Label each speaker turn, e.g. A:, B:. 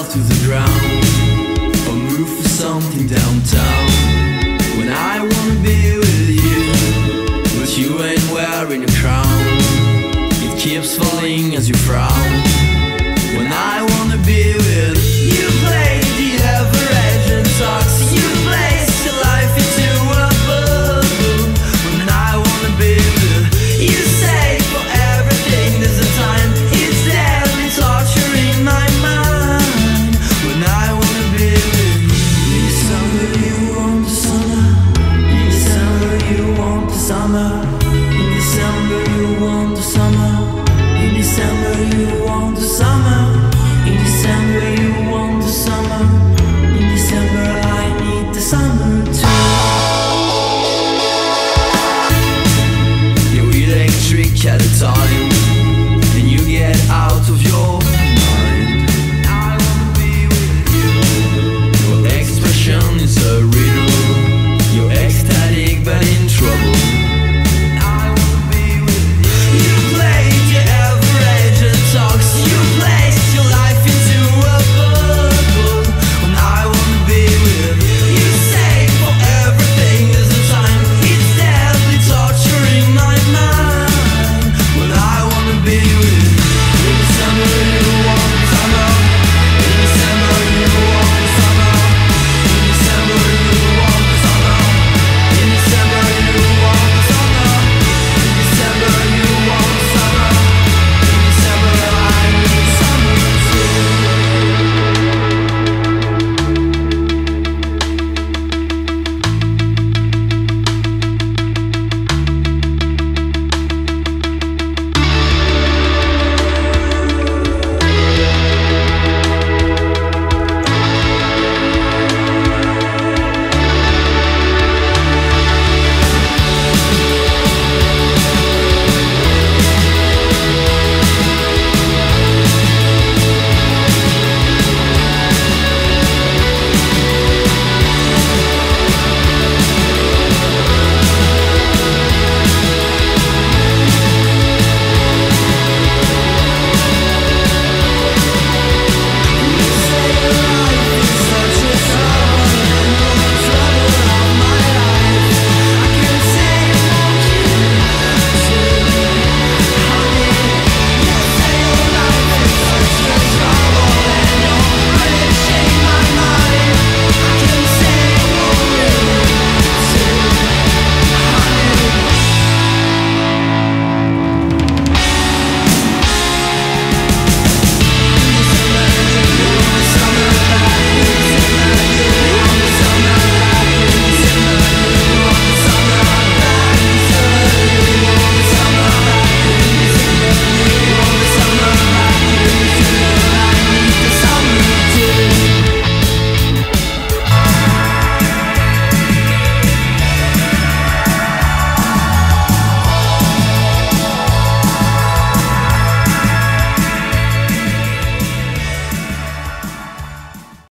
A: yourself to the ground, or move for something downtown. When I wanna be with you, but you ain't wearing a crown, it keeps falling as you frown. When I wanna be with you, play the average and talks. You place your life into a bubble. When I wanna be with you, say for everything there's a time. It's deadly torturing my mind. When I wanna be with you, December you want the summer. December you want the summer.